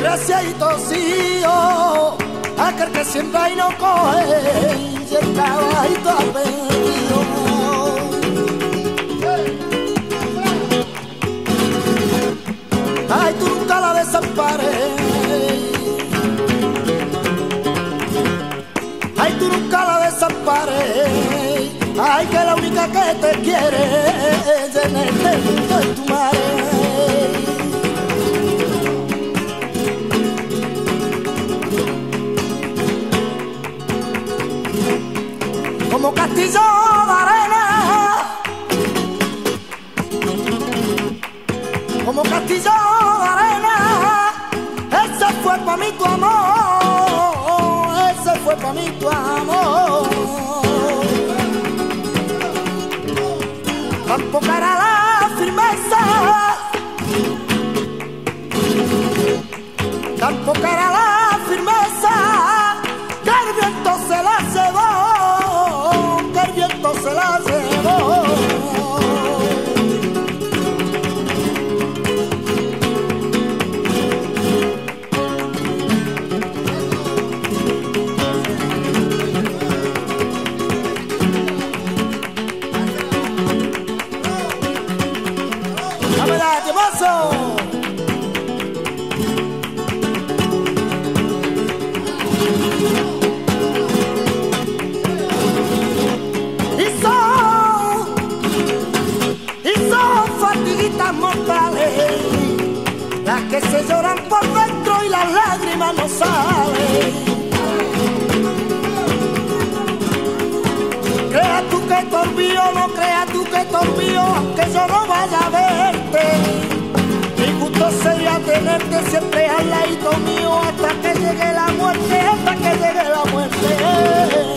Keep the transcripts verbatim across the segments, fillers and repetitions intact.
gracias y tocío, aquel que siempre y no coge, y el caballito ha venido. Ay, tú nunca la desampares, ay, tú nunca la desampares, ay, que la única que te quiere es en el mundo de tu madre. Como castillo de arena, como castillo de arena, ese fue pa' mí tu amor, ese fue pa' mí tu amor. Tampoco era la firmeza, tampoco era la firmeza, que el viento se la cebó, que el viento se la cebó. ¡Dámela, timoso! Mortales, las que se lloran por dentro y las lágrimas no salen. Creas tú que te olvido, no creas tú que te olvido, aunque yo no vaya a verte. Mi gusto sería tenerte siempre al ladito mío hasta que llegue la muerte, hasta que llegue la muerte.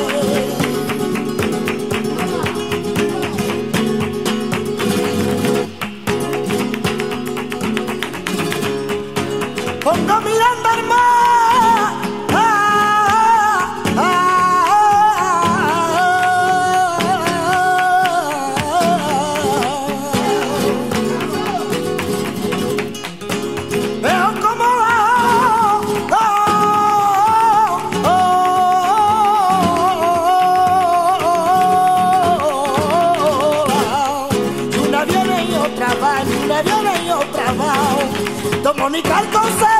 Pongo mirando al mar, ah, ah, ah, veo como va, oh, oh, oh, y una viene y otra va, y una viene y otra va. Don Mónica el consejo